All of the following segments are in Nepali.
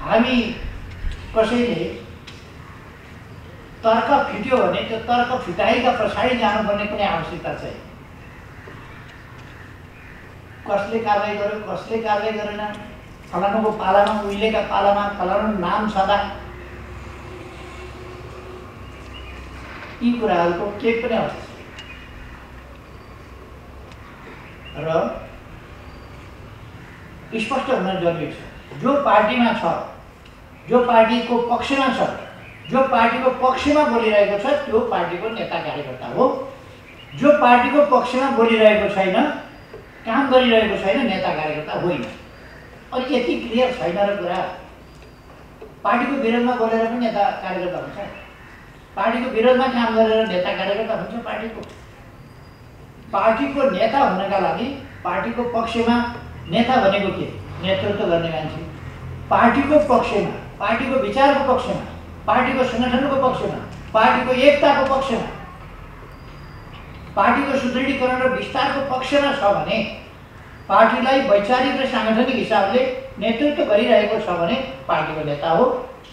हामी कसैले तर्क फिट्यो भने त्यो तर्क फिटाइका पछाडि जानुपर्ने कुनै आवश्यकता छैन। कसले कारवाही गर्यो, कसले कारवाही गरेन, फलानुको पालामा, उहिलेका पालामा फलानु नाम छँदा यी कुराहरूको केही पनि अवस्था छैन र स्पष्ट हुन जरुरी छ। जो पार्टीमा छ, जो पार्टीको पक्षमा छ, जो पार्टीको पक्षमा बोलिरहेको छ त्यो पार्टीको नेता कार्यकर्ता हो। जो पार्टीको पक्षमा बोलिरहेको छैन, काम गरिरहेको छैन, नेता कार्यकर्ता होइन। अनि यति क्लियर छैन र कुरा। पार्टीको विरोधमा बोलेर पनि नेता कार्यकर्ता हुन्छ, पार्टीको विरोधमा काम गरेर नेता कार्यकर्ता हुन्छ। पार्टीको नेता हुनका लागि पार्टीको पक्षमा नेता भनेको के? नेतृत्व गर्ने मान्छे। पार्टीको पक्षमा, पार्टीको विचारको पक्षमा, पार्टीको संगठनको पक्षमा, पार्टीको एकताको पक्षमा, पार्टीको सुदृढीकरण र विस्तारको पक्षमा छ भने, पार्टीलाई वैचारिक र सांगठनिक हिसाबले नेतृत्व गरिरहेको छ भने पार्टीको नेता हो।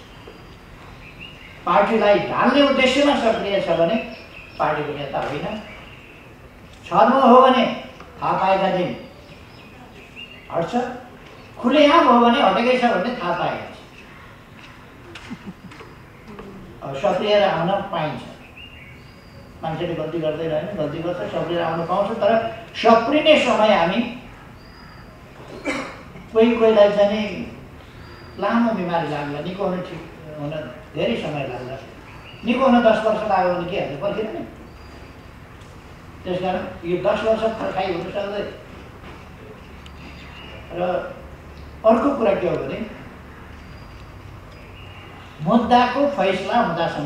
पार्टीलाई ढाल्ने उद्देश्यमा सक्रिय छ भने पार्टीको नेता होइन। छद्म हो भने थाहा पाएका दिन हट्छ, खुलेआम हो भने हटेकै छ भन्ने थाहा पाएका छ। सक्रिय आउन पाइन्छ, मान्छेले गल्ती गर्दै रहेन, गल्ती गर्छ, सक्रिय आउन पाउँछ। तर सप्रिने समय हामी कोहीलाई चाहिँ लामो बिमारी लाग्ला, निको हुन ठिक हुन धेरै समय लाग्ला। निको हुन 10 वर्ष लाग्यो भने के हुन्छ? पर्खिँदैन नि। त्यसकारण यो 10 वर्ष फर्काइ हुन सक्दैन। र अर्को कुरा के हो भने मुद्दाको फैसला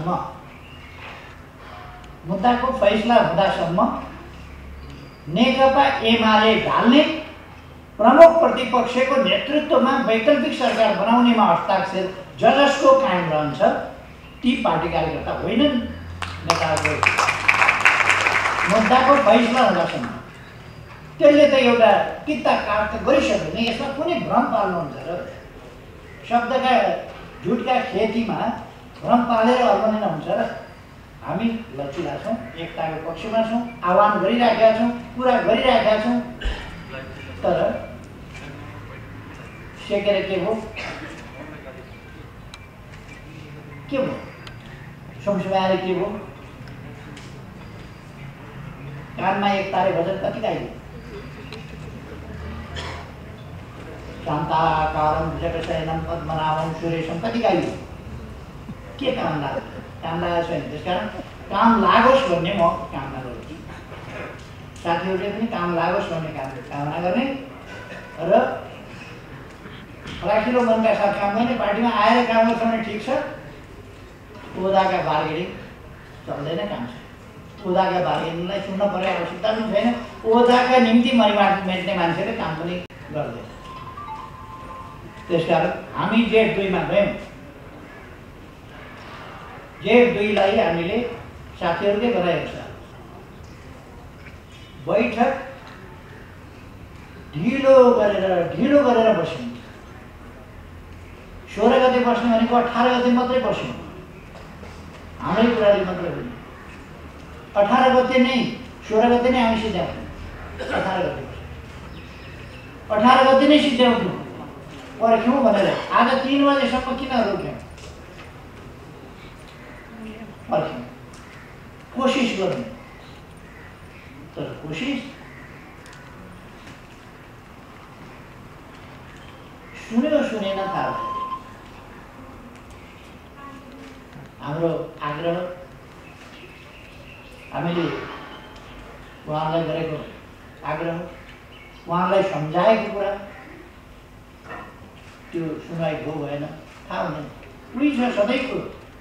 हुँदासम्म नेकपा एमाले ढाल्ने प्रमुख प्रतिपक्षको नेतृत्वमा वैकल्पिक सरकार बनाउनेमा हस्ताक्षर जसको कायम रहन्छ ती पार्टी कार्यकर्ता होइनन्। नेताको मुद्दाको फैसला हुँदासम्म त्यसले त एउटा किता काट त गरिसक्यो नि। यसमा कुनै भ्रम पाल्नुहुन्छ र? शब्दका झुटका खेतीमा भ्रम पालेर अल्मलिन हुन्छ र? हामी लचिला छौँ, एकताको पक्षमा छौँ, आह्वान गरिराखेका छौँ, कुरा गरिराखेका छौँ। तर सेकेर के भयो? सुमसुमाएर के भयो? कानमा एक तारे भजन कति गाइयो? शान्ताकारं जगशयनं पद्मनाभं सुरेशं कति गाइयो? के काम लाग्यो? काम लागेको छैन। त्यसकारण काम लागोस् भन्ने म कामना गर्छु। साथीहरूले पनि काम लागोस् भन्ने कामना गर्ने र राखिलो मनका साथ काम गर्ने। पार्टीमा आएर काम गर्छ भने ठिक छ। ओदाका बार्गेनिङ चल्दैन, काम छ। ओदाका बार्गेनिङलाई सुन्न पर्ने आवश्यकता पनि छैन। ओदाका निम्ति मरिमाट मेट्ने मान्छेले काम पनि गर्दैन। त्यसकारण हामी जेठ 2 मा गयौँ। जेठ 2 लाई हामीले साथीहरूले गराएको छ बैठक ढिलो गरेर बस्यौँ। 16 गते बस्ने भनेको 18 गते मात्रै बस्यौँ। हाम्रै कुराले मात्रै होइन। 18 गते नै 16 गते नै हामी सिद्ध्याउँथ्यौँ। 18 गते 18 गते नै सिद्ध्याउँथ्यौँ। पर्ख्यौँ भनेर आज 3 बजेसम्म किन रोक्यौँ? पर्ख्यौँ, कोसिस गर्नु। तर कोसिस सुनेन थाहा भयो। हाम्रो आग्रह हामीले उहाँलाई गरेको आग्रह, उहाँलाई सम्झाएको कुरा त्यो सुनवाई भयो भएन थाहा हुँदैन। उही छ सधैँको,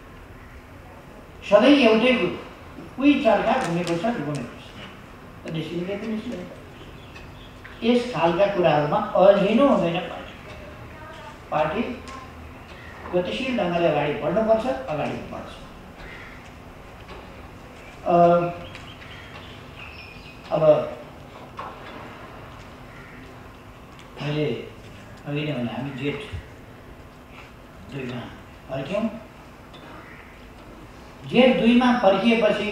सधैँ एउटै कुरो, उही चर्का घुमेको छ। निस्किने पनि निस्किने। यस खालका कुराहरूमा अल्झिनु हुँदैन। पार्टी गतिशील ढङ्गले अगाडि बढ्नुपर्छ, अगाडि बढ्छ। अब मैले अघि नै भने हामी जेठ 2 मा फर्क्यौँ। जेठ 2 मा फर्किएपछि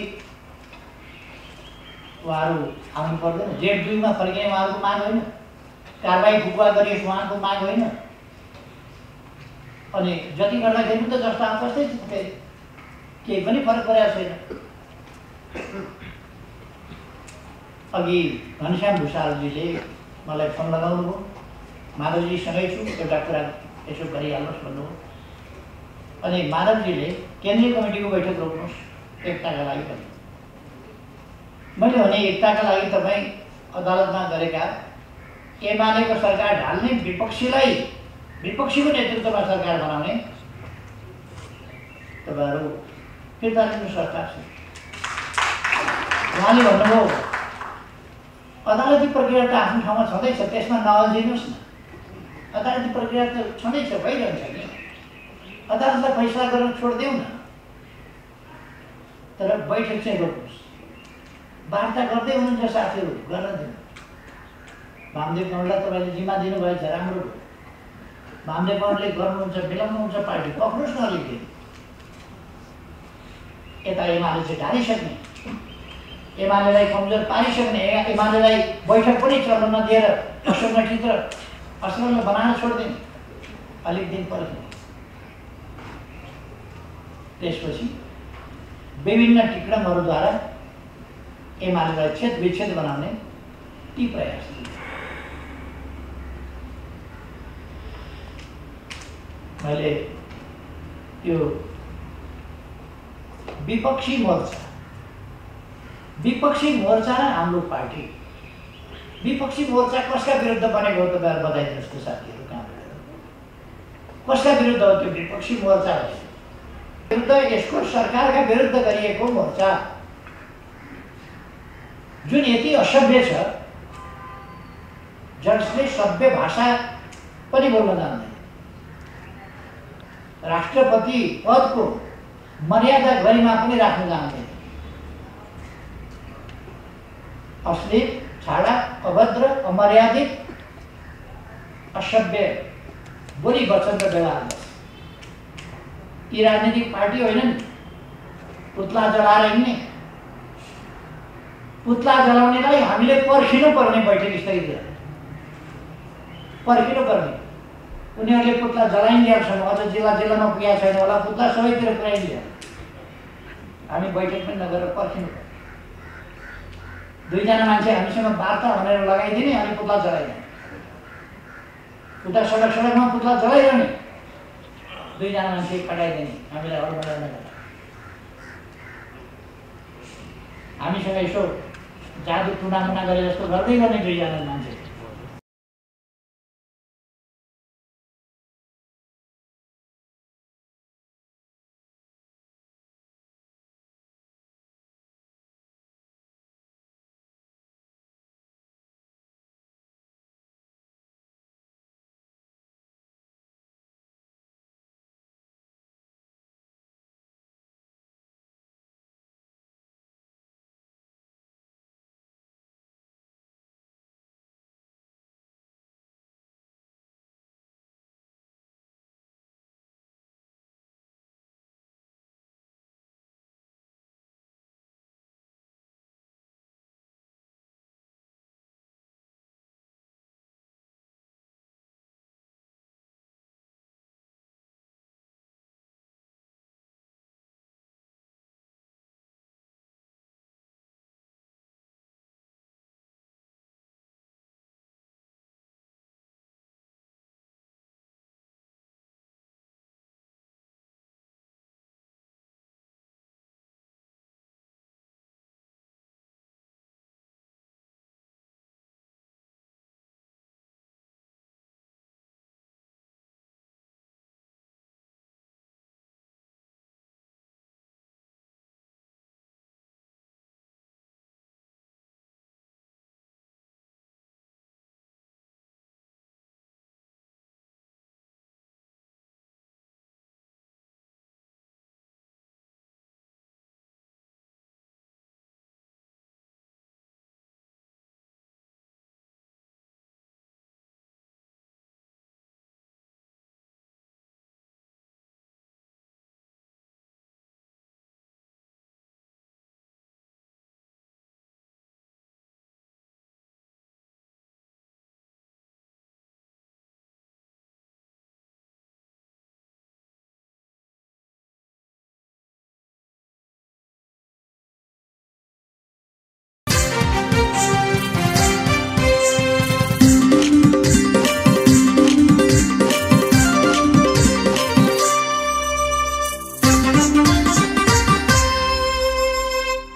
उहाँहरू आउनु पर्दैन। जेठ 2 मा फर्किने उहाँहरूको माग होइन, कारबाही फुकुवा गरियोस् उहाँको माग होइन। अनि जति गर्दाखेरि त जस्तो आउँछ त्यस्तै फेरि केही पनि फरक परेको छैन। अघि घनश्याम भुषालजीले मलाई फोन लगाउनु भयो, माधवजीसँगै छु, एउटा कुरा यसो गरिहाल्नुहोस् भन्नुभयो। अनि माधवजीले केन्द्रीय कमिटीको बैठक रोक्नुहोस् एकताका लागि पनि। मैले भने एकताका लागि तपाईँ अदालतमा गरेका एमालेको सरकार ढाल्ने, विपक्षीको नेतृत्वमा सरकार बनाउने तपाईँहरू फिर्ता लिनु सरकार छ। उहाँले भन्नुभयो अदालती प्रक्रिया त आफ्नो ठाउँमा छँदैछ, त्यसमा नअल्झिनुहोस् न। अदालती प्रक्रिया त छँदैछ, भइरहन्छ नि, अदालतलाई फैसला गर्न छोडिदेऊ न। तर बैठक चाहिँ रोक्नुहोस्। वार्ता गर्दै हुनुहुन्छ साथीहरू, गर्न दिनु। वामदेव गौडलाई तपाईँले जिम्मा दिनुभएछ, राम्रो भयो। वामदेव गौडले गर्नुहुन्छ, मिलाउनुहुन्छ, पार्टी पक्नुहोस् न अलिकति। यता एमाले चाहिँ ढालिसक्ने, एमालेलाई कमजोर पारिसक्ने, एमालेलाई बैठक पनि चल्न नदिएर असङ्गठित र असफल बनाएर छोडिदिने, अलिक दिन पर्खिने। त्यसपछि विभिन्न टिक्रमहरूद्वारा एमालेलाई छेदविच्छेद बनाउने ती प्रयास थिए। मैले त्यो विपक्षी मोर्चा र हाम्रो पार्टी, विपक्षी मोर्चा कसका विरुद्ध बनेको हो तपाईँहरू बताइदिनुहोस् त साथीहरू, कहाँबाट कसका विरुद्ध हो त्यो विपक्षी मोर्चा? विरुद्ध यसको सरकारका विरुद्ध गरिएको मोर्चा, जुन यति असभ्य छ, जसले सभ्य भाषा पनि बोल्न जान्दैन, राष्ट्रपति पदको मर्यादा गरिमा पनि राख्न जान्दैन, अश्लील, छाडा, अभद्र, अमर्यादित, असभ्य बोली वचन र व्यवहार गर्छ। यी राजनीतिक पार्टी होइनन् पुतला जलाएर हिँड्ने। पुतला जलाउनेलाई हामीले पर्खिनु पर्ने, बैठक स्थगित गरेर पर्खिनु पर्ने। उनीहरूले पुतला जलाइन्जेलसम्म, अझ जिल्लामा पुगेको छैन होला, पुतला सबैतिर पुर्याइदियो। हामी बैठक पनि नगरेर पर्खिनु पर्ने। 2 जना मान्छे हामीसँग वार्ता भनेर लगाइदिने, अनि पुतला जलाइदिने। उता सडकमा पुतला जलाइरहने, 2 जना मान्छे पठाइदिने, हामीलाई अडबडार नगर्ने। हामीसँग यसो जादु टुनामुना गरे जस्तो गर्दै गर्ने 2 जना मान्छे।